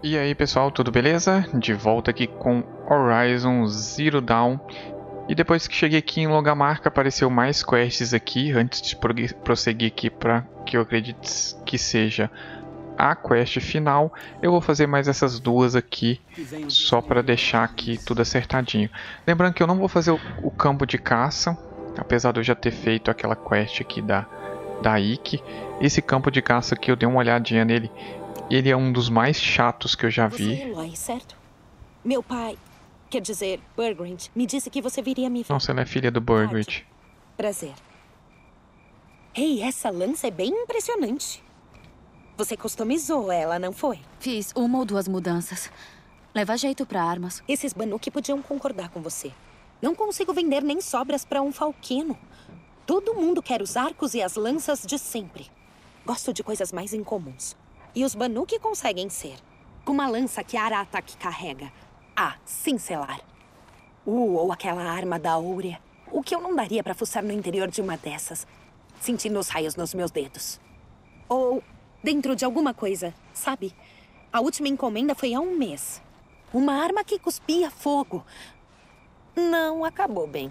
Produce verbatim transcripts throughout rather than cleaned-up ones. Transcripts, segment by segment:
E aí pessoal, tudo beleza? De volta aqui com Horizon Zero Dawn. E depois que cheguei aqui em Logamarca, apareceu mais quests aqui, antes de prosseguir aqui para que eu acredite que seja a quest final. Eu vou fazer mais essas duas aqui, só para deixar aqui tudo acertadinho. Lembrando que eu não vou fazer o, o campo de caça, apesar de eu já ter feito aquela quest aqui da, da Ikki. Esse campo de caça aqui eu dei uma olhadinha nele. Ele é um dos mais chatos que eu já vi. Você é Eloy, certo? Meu pai, quer dizer, Burgred, me disse que você viria me ver. Nossa, ela é filha do Burgred. Prazer. Ei, essa lança é bem impressionante. Você customizou ela, não foi? Fiz uma ou duas mudanças. Leva jeito pra armas. Esses Banuk podiam concordar com você. Não consigo vender nem sobras pra um falquino. Todo mundo quer os arcos e as lanças de sempre. Gosto de coisas mais incomuns. E os Banuk conseguem ser. Com uma lança que a Aratak carrega. A cincelar. Uh, ou aquela arma da Áurea. O que eu não daria pra fuçar no interior de uma dessas. Sentindo os raios nos meus dedos. Ou dentro de alguma coisa, sabe? A última encomenda foi há um mês. Uma arma que cuspia fogo. Não acabou bem.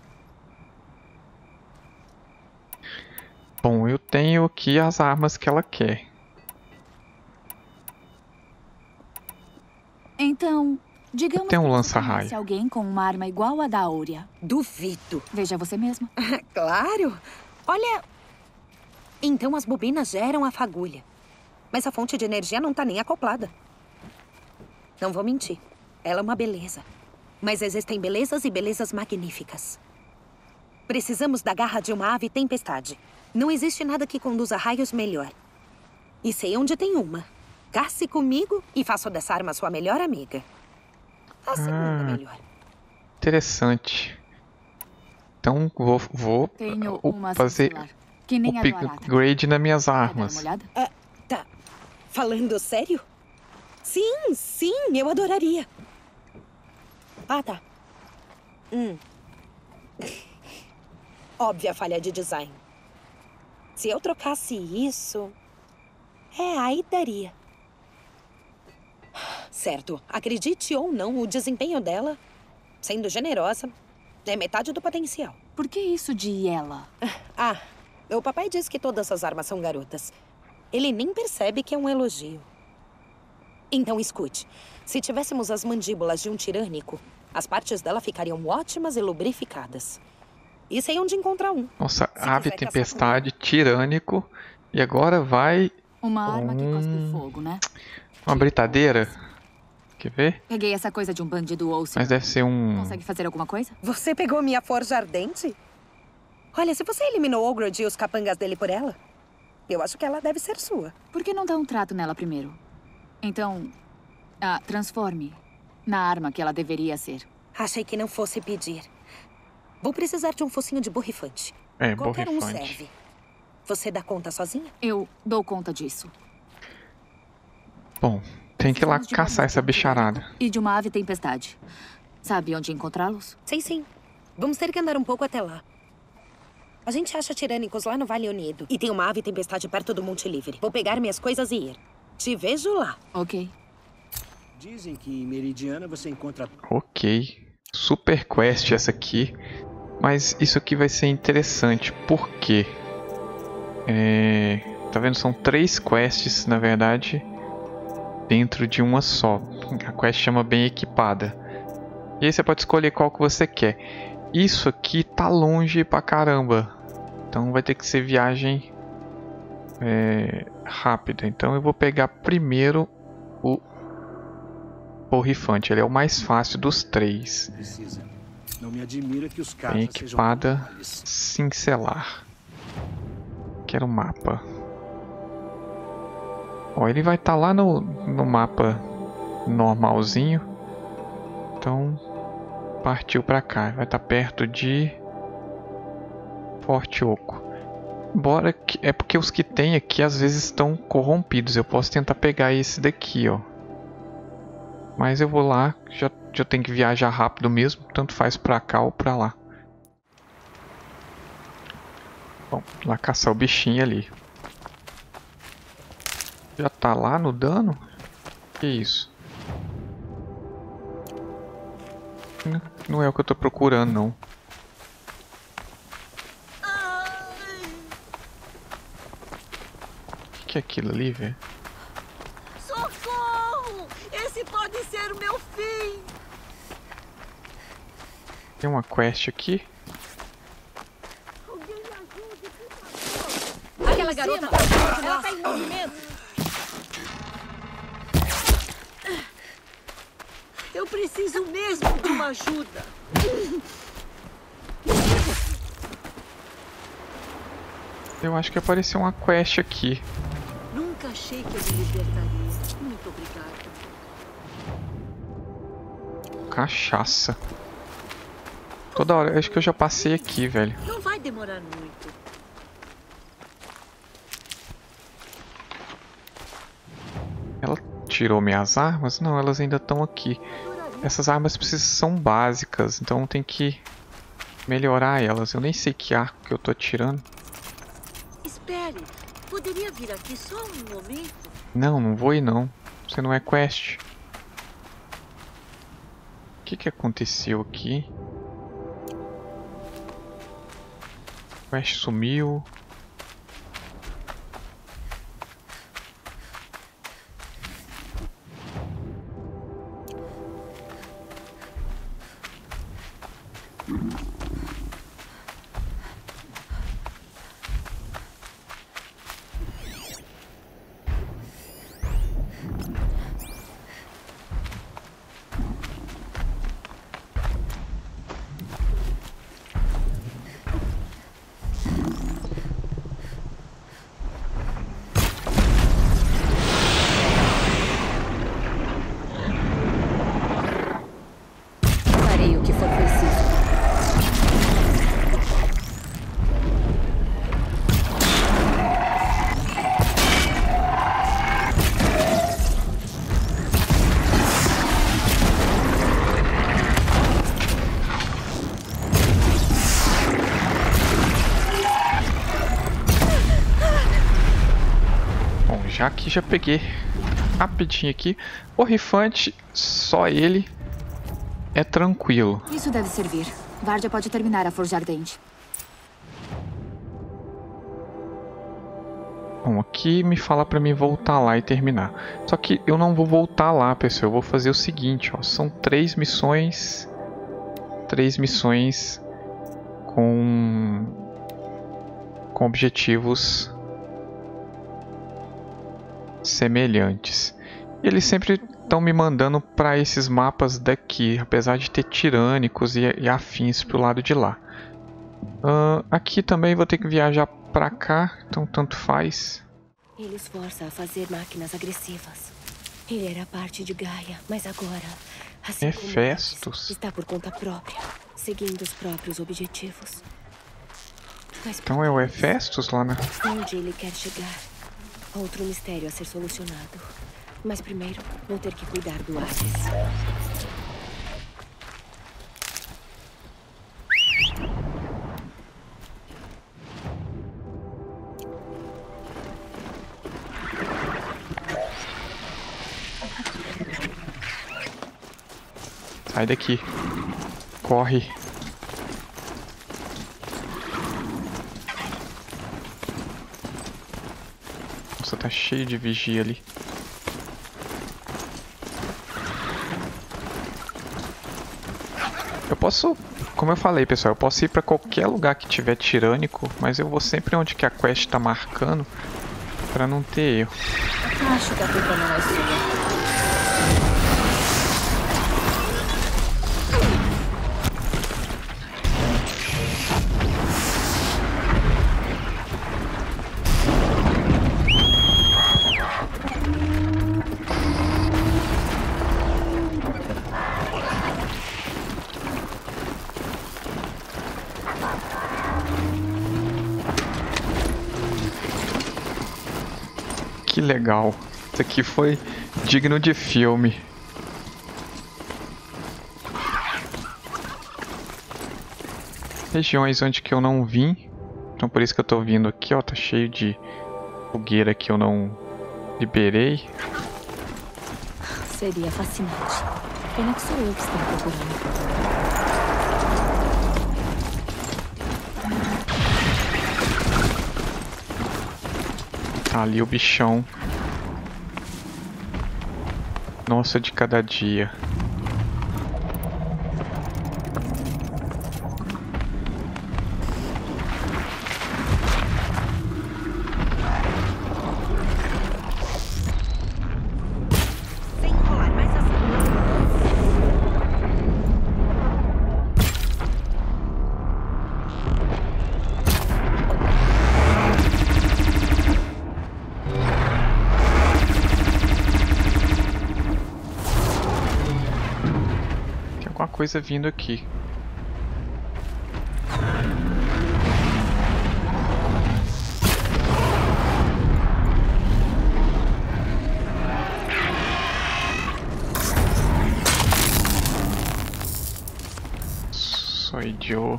Bom, eu tenho aqui as armas que ela quer. Então, digamos Tem um que você lança-raio. conhece alguém com uma arma igual a da Áurea. Duvido. Veja você mesma. Claro. Olha... Então as bobinas geram a fagulha. Mas a fonte de energia não tá nem acoplada. Não vou mentir. Ela é uma beleza. Mas existem belezas e belezas magníficas. Precisamos da garra de uma ave tempestade. Não existe nada que conduza raios melhor. E sei onde tem uma. Casse comigo e faço dessa arma sua melhor amiga. A segunda Ah, melhor. Interessante. Então vou, vou Tenho uh, uma fazer cincelar, que nem o a do Aratak. upgrade nas minhas Quer dar armas. uma olhada? Ah, tá. Falando sério? Sim, sim, eu adoraria. Ah, tá. Hum. Óbvia falha de design. Se eu trocasse isso... É, aí daria. Certo. Acredite ou não, o desempenho dela, sendo generosa, é metade do potencial. Por que isso de ela? Ah, o papai diz que todas as armas são garotas. Ele nem percebe que é um elogio. Então escute. Se tivéssemos as mandíbulas de um tirânico, as partes dela ficariam ótimas e lubrificadas. E sei onde encontrar um. Nossa, Se ave quiser caçar tempestade, tirânico. E agora vai Uma arma que cospe Hum. fogo, né? uma britadeira. Quer ver? Peguei essa coisa de um bandido ou Mas deve ser um... Consegue fazer alguma coisa? Você pegou minha forja ardente? Olha, se você eliminou Ogred e os capangas dele por ela, eu acho que ela deve ser sua. Por que não dá um trato nela primeiro? Então, ah, transforme na arma que ela deveria ser. Achei que não fosse pedir. Vou precisar de um focinho de borrifante. É, Qualquer um borrifante. serve. Você dá conta sozinha? Eu dou conta disso. Bom, tem que ir lá Precisamos de caçar uma essa luta bicharada. E de uma ave tempestade. Sabe onde encontrá-los? Sei sim. Vamos ter que andar um pouco até lá. A gente acha tirânicos lá no Vale Unido. E tem uma ave tempestade perto do Monte Livre. Vou pegar minhas coisas e ir. Te vejo lá. Ok. Dizem que em Meridiana você encontra... Ok. Super quest essa aqui. Mas isso aqui vai ser interessante. Por quê? É... Tá vendo? São três quests, na verdade, dentro de uma só. A quest chama Bem Equipada. E aí você pode escolher qual que você quer. Isso aqui tá longe pra caramba. Então vai ter que ser viagem é, rápida. Então eu vou pegar primeiro o borrifante. Ele é o mais fácil dos três. Precisa. Não me admira que os caras Bem sejam equipada, males. cincelar. Quero o mapa. Ó, ele vai estar lá no, no mapa normalzinho. Então, partiu pra cá. Vai estar perto de Forte Oco. Embora que, é porque os que tem aqui às vezes estão corrompidos. Eu posso tentar pegar esse daqui, ó. Mas eu vou lá, já, já tenho que viajar rápido mesmo. Tanto faz pra cá ou pra lá. Bom, lá caçar o bichinho ali. Já tá lá no dano? Que isso? Não, não é o que eu tô procurando, não. O que é aquilo ali, velho? Socorro! Esse pode ser o meu fim! Tem uma quest aqui. Alguém me ajude, por favor! Aquela garota tá, ela tá em movimento! Eu preciso mesmo de uma ajuda! Eu acho que apareceu uma quest aqui. Nunca achei que eu me libertaria. Muito obrigada. Cachaça. Toda hora, acho que eu já passei aqui, velho. Não vai demorar muito. Ela tirou minhas armas? Não, elas ainda estão aqui. Essas armas precisam são básicas, então tem que melhorar elas. Eu nem sei que arco que eu tô atirando. Espere, poderia vir aqui só um momento? Não, não vou ir não. Você não é quest. O que que aconteceu aqui? Quest sumiu. Farei o que for preciso. Bom, já que já peguei rapidinho aqui. O rifante, só ele é tranquilo. Isso deve servir. Vardia pode terminar a Forja Ardente. Bom, aqui me fala pra mim voltar lá e terminar. Só que eu não vou voltar lá, pessoal. Eu vou fazer o seguinte, ó. São três missões. Três missões com... com objetivos semelhantes. Eles sempre estão me mandando para esses mapas daqui, apesar de ter tirânicos e, e afins pro lado de lá. Uh, aqui também vou ter que viajar para cá, então tanto faz. Ele esforça a fazer máquinas agressivas. Ele era parte de Gaia, mas agora, assim como Hefestos. antes, está por conta própria, seguindo os próprios objetivos. Mas Então é o Hefestos lá na... onde ele quer chegar? Outro mistério a ser solucionado. Mas primeiro, vou ter que cuidar do Hades. Sai daqui. Corre. Nossa, tá cheio de vigia ali. Eu posso, como eu falei, pessoal, eu posso ir pra qualquer lugar que tiver tirânico, mas eu vou sempre onde que a quest tá marcando pra não ter erro. Acho que a culpa não é sua. Que legal. Isso aqui foi digno de filme. Regiões onde que eu não vim. Então por isso que eu tô vindo aqui, ó. Tá cheio de fogueira que eu não liberei. Seria fascinante. Pena que sou eu que estou procurando. Tá ali o bichão. Nossa, de cada dia. Sem enrolar, mais assim. Tem alguma coisa vindo aqui. Soy yo.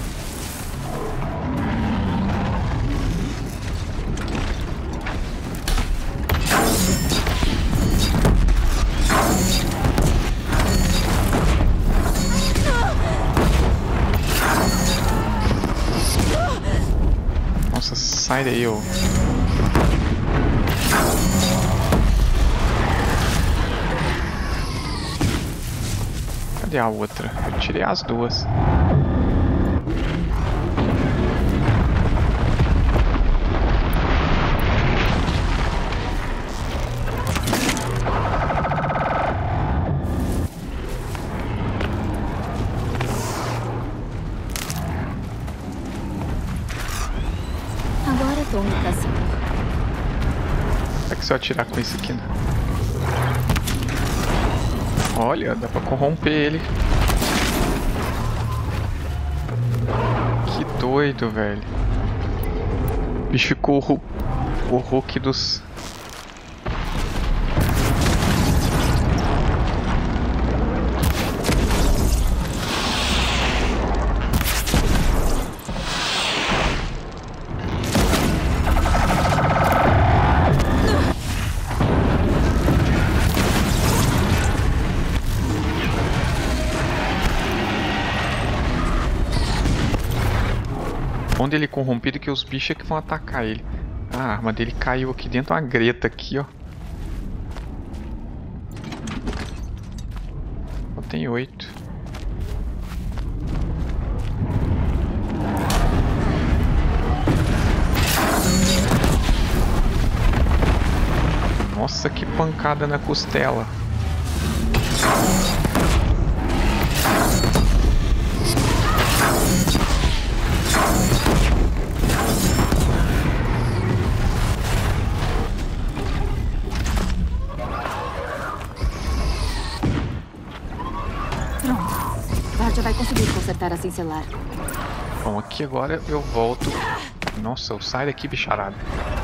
Nossa, sai daí, ô. Cadê a outra? Eu tirei as duas. Agora tô me caçando. Será que se eu atirar com isso aqui, né? Olha, dá pra corromper ele. Que doido, velho. O bicho ficou o, Hu- o Hulk dos... Onde ele é corrompido que os bichos é que vão atacar ele. Ah, a arma dele caiu aqui dentro, uma greta aqui, ó. Só tem oito. Nossa, que pancada na costela. Já vai conseguir consertar a cincelar. Bom, aqui agora eu volto. Nossa, eu saio daqui, bicharada.